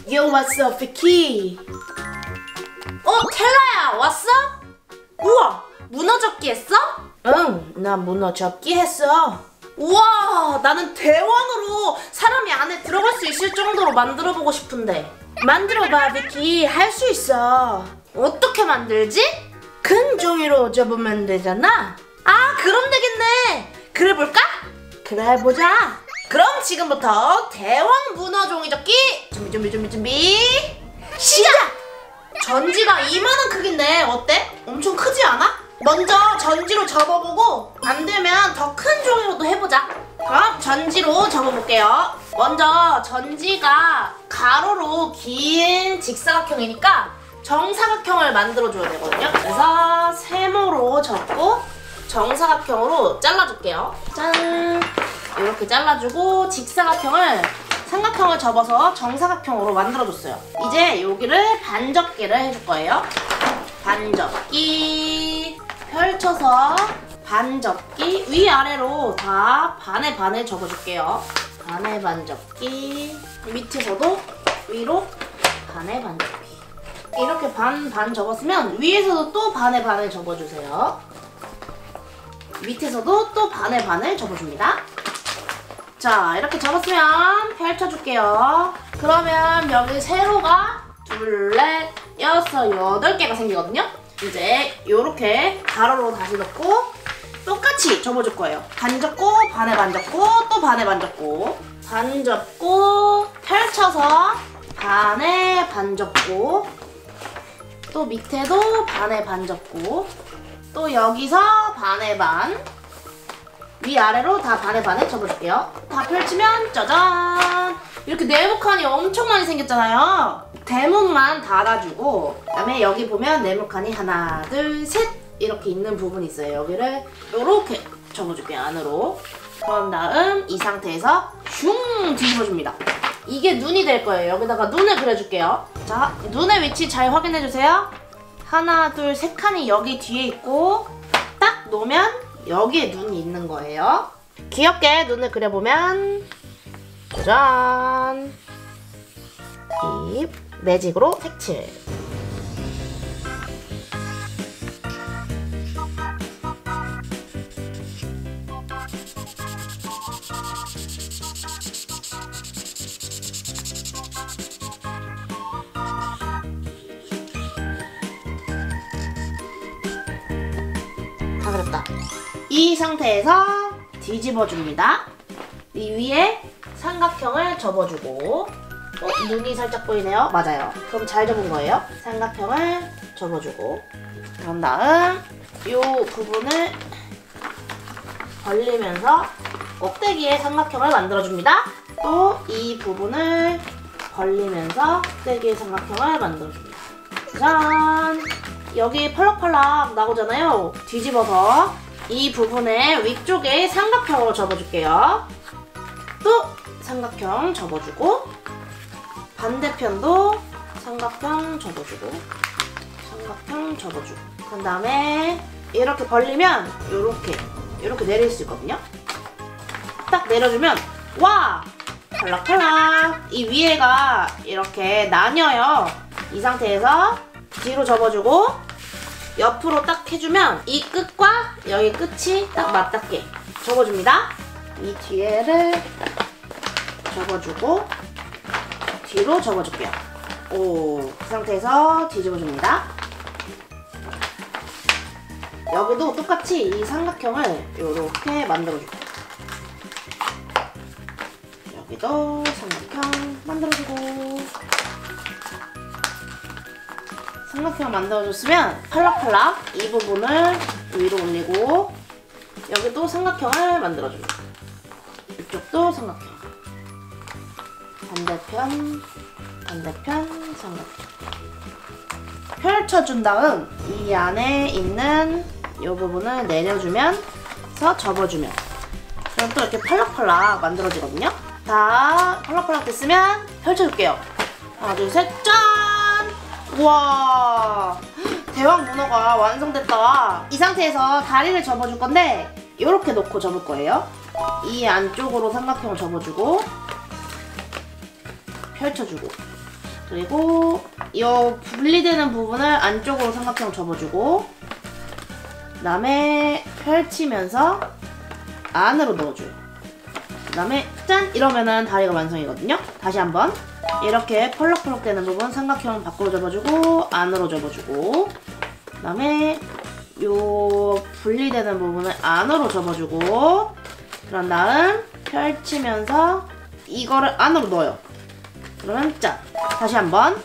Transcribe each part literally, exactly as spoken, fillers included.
Yo, what's up, Vicky? 어, 텔라야, 왔어? 우와, 문어 접기 했어? 응, 나 문어 접기 했어. 우와, 나는 대왕으로 사람이 안에 들어갈 수 있을 정도로 만들어보고 싶은데. 만들어봐, 비키. 할 수 있어. 어떻게 만들지? 큰 종이로 접으면 되잖아. 아, 그럼 되겠네. 그래 볼까? 그래 보자. 그럼 지금부터 대왕 문어 종이 접기 준비 준비 준비 준비 시작! 전지가 이만한 크기인데 어때? 엄청 크지 않아? 먼저 전지로 접어보고 안 되면 더 큰 종이로도 해보자. 그럼 전지로 접어볼게요. 먼저 전지가 가로로 긴 직사각형이니까 정사각형을 만들어줘야 되거든요. 그래서 세모로 접고 정사각형으로 잘라줄게요. 짠! 이렇게 잘라주고 직사각형을 삼각형을 접어서 정사각형으로 만들어줬어요. 이제 여기를 반접기를 해줄 거예요. 반접기 펼쳐서 반접기 위아래로 다 반에 반을 접어줄게요. 반에 반접기 밑에서도 위로 반에 반접기 이렇게 반 반 접었으면 위에서도 또 반에 반을 접어주세요. 밑에서도 또 반에 반을 접어줍니다. 자, 이렇게 접었으면 펼쳐줄게요. 그러면 여기 세로가 둘, 넷, 여섯, 여덟 개가 생기거든요. 이제 이렇게 가로로 다시 넣고 똑같이 접어줄 거예요. 반 접고 반에 반 접고 또 반에 반 접고 반 접고 펼쳐서 반에 반 접고 또 밑에도 반에 반 접고 또 여기서 반에 반 위아래로 다 반에 반에 접어줄게요. 다 펼치면 짜잔! 이렇게 네모칸이 엄청 많이 생겼잖아요. 대문만 닫아주고 그다음에 여기 보면 네모칸이 하나, 둘, 셋 이렇게 있는 부분이 있어요. 여기를 이렇게 접어줄게요. 안으로. 그런 다음 이 상태에서 슝 뒤집어줍니다. 이게 눈이 될 거예요. 여기다가 눈을 그려줄게요. 자, 눈의 위치 잘 확인해주세요. 하나, 둘, 세 칸이 여기 뒤에 있고 딱 놓으면 여기에 눈이 있는 거예요. 귀엽게 눈을 그려보면 짜잔! 입, 매직으로 색칠. 다 그렸다. 이 상태에서 뒤집어줍니다. 이 위에 삼각형을 접어주고 어, 눈이 살짝 보이네요. 맞아요. 그럼 잘 접은 거예요. 삼각형을 접어주고 그런 다음 이 부분을 벌리면서 꼭대기에 삼각형을 만들어줍니다. 또 이 부분을 벌리면서 꼭대기에 삼각형을 만들어줍니다. 짠! 여기 펄럭펄럭 나오잖아요. 뒤집어서 이 부분에 위쪽에 삼각형으로 접어줄게요. 또 삼각형 접어주고 반대편도 삼각형 접어주고 삼각형 접어주고 그 다음에 이렇게 벌리면 이렇게 이렇게 내릴 수 있거든요. 딱 내려주면 와! 펄럭펄럭 이 위에가 이렇게 나뉘어요. 이 상태에서 뒤로 접어주고 옆으로 딱 해주면 이 끝과 여기 끝이 딱 맞닿게 접어줍니다. 이 뒤에를 접어주고 뒤로 접어줄게요. 오, 그 상태에서 뒤집어줍니다. 여기도 똑같이 이 삼각형을 이렇게 만들어줄게요. 여기도 삼각형 만들어주고 삼각형 만들어줬으면 팔락팔락 이 부분을 위로 올리고 여기도 삼각형을 만들어줍니다. 이쪽도 삼각형 반대편 반대편 삼각형 펼쳐준 다음 이 안에 있는 이 부분을 내려주면서 접어주면 그럼 또 이렇게 팔락팔락 만들어지거든요. 다 팔락팔락 됐으면 펼쳐줄게요. 하나 둘 셋 짠! 우와, 대왕 문어가 완성됐다. 이 상태에서 다리를 접어줄 건데 이렇게 놓고 접을 거예요. 이 안쪽으로 삼각형을 접어주고 펼쳐주고 그리고 이 분리되는 부분을 안쪽으로 삼각형 접어주고 그 다음에 펼치면서 안으로 넣어줘요. 그 다음에 짠! 이러면은 다리가 완성이거든요. 다시 한번 이렇게 펄럭펄럭 되는 부분 삼각형 밖으로 접어주고 안으로 접어주고 그 다음에 요 분리되는 부분을 안으로 접어주고 그런 다음 펼치면서 이거를 안으로 넣어요. 그러면 짠! 다시 한번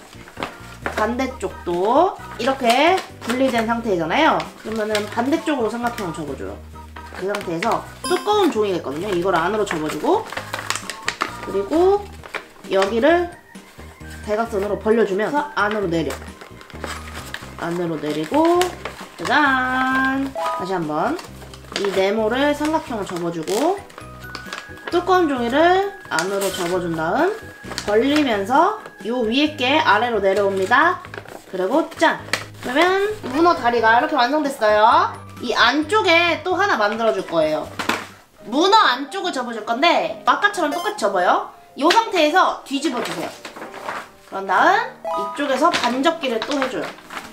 반대쪽도 이렇게 분리된 상태잖아요. 그러면은 반대쪽으로 삼각형을 접어줘요. 그 상태에서 두꺼운 종이가 있거든요. 이걸 안으로 접어주고 그리고 여기를 대각선으로 벌려주면서 안으로 내려 안으로 내리고 짜잔! 다시 한번 이 네모를 삼각형을 접어주고 두꺼운 종이를 안으로 접어준 다음 벌리면서 요 위에 게 아래로 내려옵니다. 그리고 짠! 그러면 문어 다리가 이렇게 완성됐어요. 이 안쪽에 또 하나 만들어줄 거예요. 문어 안쪽을 접어줄 건데 아까처럼 똑같이 접어요. 이 상태에서 뒤집어주세요. 그런 다음 이쪽에서 반접기를 또 해줘요.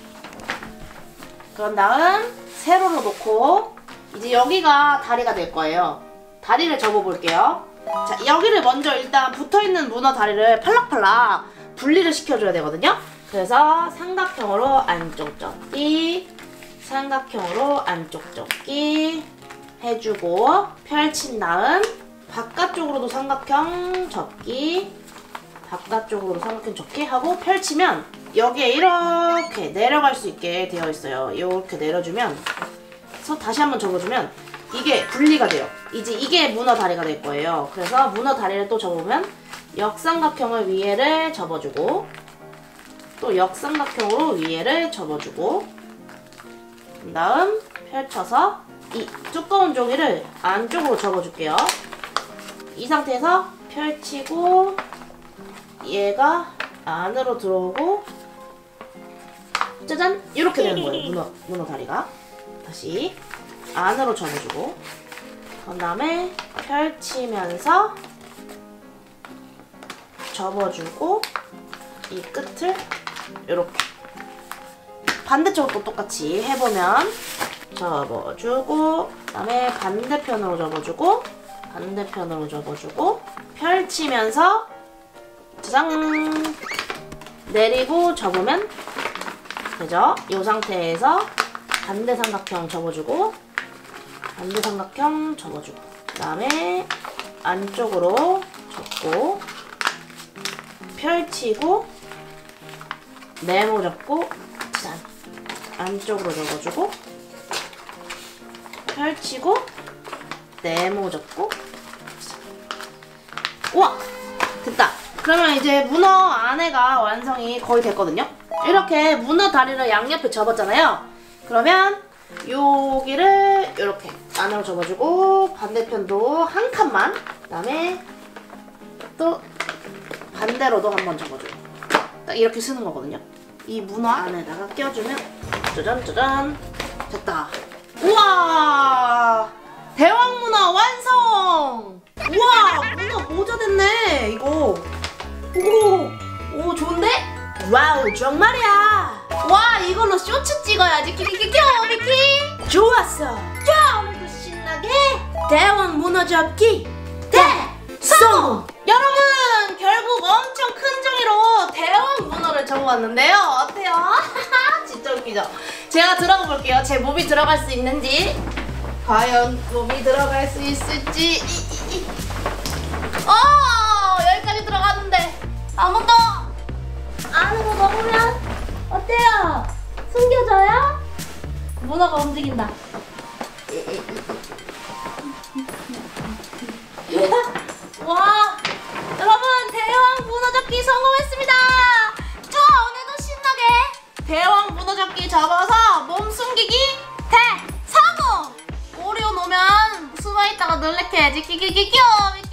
그런 다음 세로로 놓고 이제 여기가 다리가 될 거예요. 다리를 접어볼게요. 자, 여기를 먼저 일단 붙어있는 문어 다리를 팔락팔락 분리를 시켜줘야 되거든요. 그래서 삼각형으로 안쪽 접기, 삼각형으로 안쪽 접기 해주고 펼친 다음 바깥쪽으로도 삼각형 접기, 바깥쪽으로 삼각형 접기 하고 펼치면 여기에 이렇게 내려갈 수 있게 되어 있어요. 이렇게 내려주면 그래서 다시 한번 접어주면 이게 분리가 돼요. 이제 이게 문어 다리가 될 거예요. 그래서 문어 다리를 또 접으면 역삼각형을 위에를 접어주고 또 역삼각형으로 위에를 접어주고 그 다음 펼쳐서 이 두꺼운 종이를 안쪽으로 접어줄게요. 이 상태에서 펼치고 얘가 안으로 들어오고 짜잔! 이렇게 되는 거예요. 문어, 문어 다리가. 다시 안으로 접어주고 그 다음에 펼치면서 접어주고 이 끝을 이렇게 반대쪽도 똑같이 해보면 접어주고 그 다음에 반대편으로 접어주고 반대편으로 접어주고 펼치면서 짜잔! 내리고 접으면 되죠? 이 상태에서 반대 삼각형 접어주고 반대 삼각형 접어주고 그 다음에 안쪽으로 접고 펼치고 네모 접고 짠! 안쪽으로 접어주고 펼치고 네모 접고 짠! 우와! 됐다! 그러면 이제 문어 안에가 완성이 거의 됐거든요? 이렇게 문어 다리를 양옆에 접었잖아요? 그러면 여기를 이렇게 안으로 접어주고 반대편도 한 칸만 그 다음에 또 반대로도 한번 접어줘요. 딱 이렇게 쓰는 거거든요. 이 문어 안에다가 껴주면 짜잔 짜잔 됐다. 우와! 대왕 문어 완성! 우와! 문어 모자 됐네 이거. 오! 오 좋은데? 와우 정말이야. 와 이걸로 쇼츠 찍어야지. 키키키키 키키. 좋았어. 자 오늘도 신나게 대왕 문어 접기 대성공. 여러분 결국 엄청 큰 종이로 대왕 문어를 접어왔는데요. 어때요? 진짜 웃기죠? 제가 들어가 볼게요. 제 몸이 들어갈 수 있는지. 과연 몸이 들어갈 수 있을지. 어 여기까지 들어갔는데 한 번 더 안으로 넣으면 어때요? 숨겨져요? 문어가 움직인다. 와 여러분 대왕 문어 접기 성공했습니다. 자 오늘도 신나게 대왕 문어 접기 접어서 몸 숨기기 대성공. 오리오 놓으면 숨어있다가 놀래켜야지. 키키키키